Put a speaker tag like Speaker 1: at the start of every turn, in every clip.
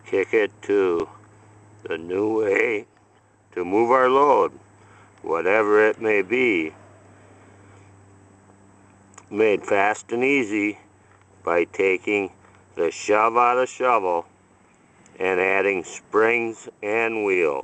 Speaker 1: ticket to the new way to move our load, whatever it may be, made fast and easy by taking the shove out of shovel and adding springs and wheels.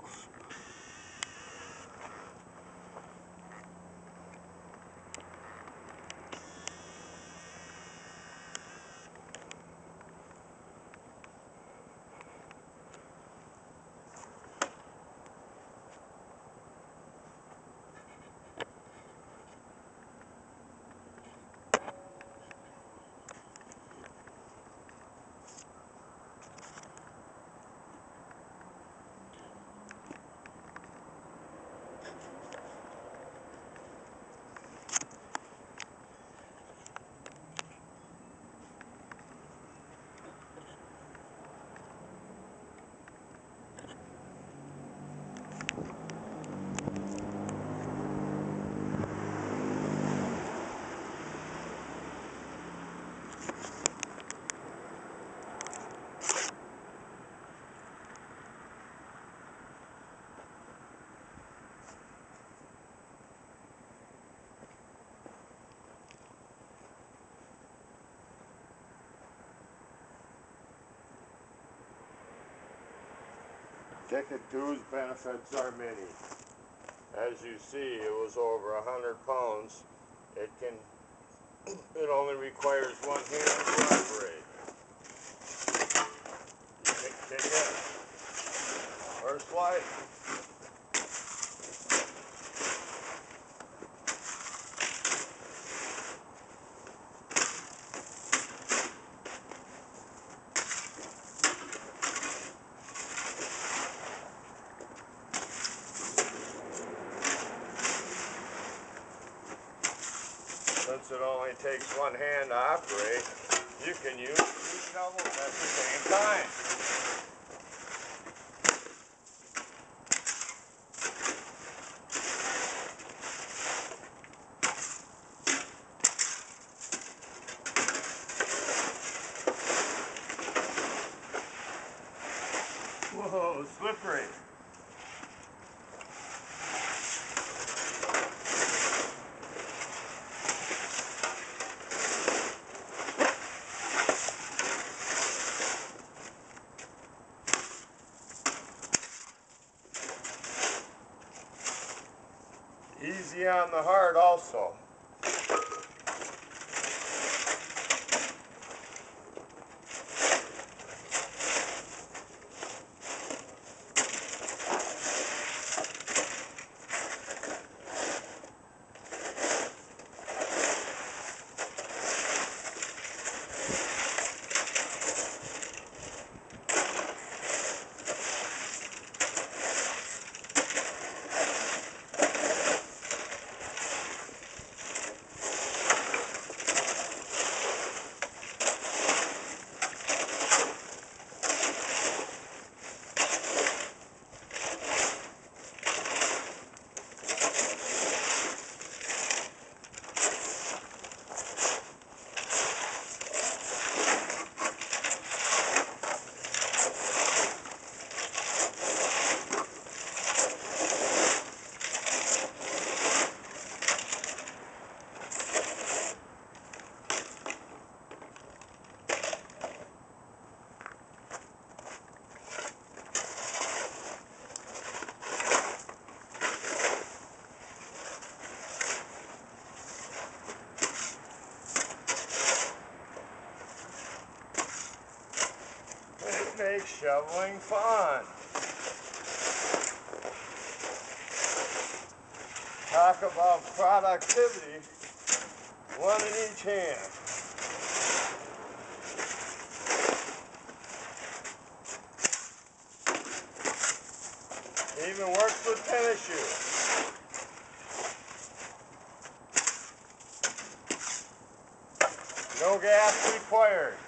Speaker 1: Ticket 2's benefits are many. As you see, it was over 100 pounds. It only requires one hand to operate. Kick in or slide. Since it only takes one hand to operate, you can use two shovels at the same time. Whoa, slippery. Easy on the heart also. Makes shoveling fun. Talk about productivity, one in each hand. Even works with tennis shoes. No gas required.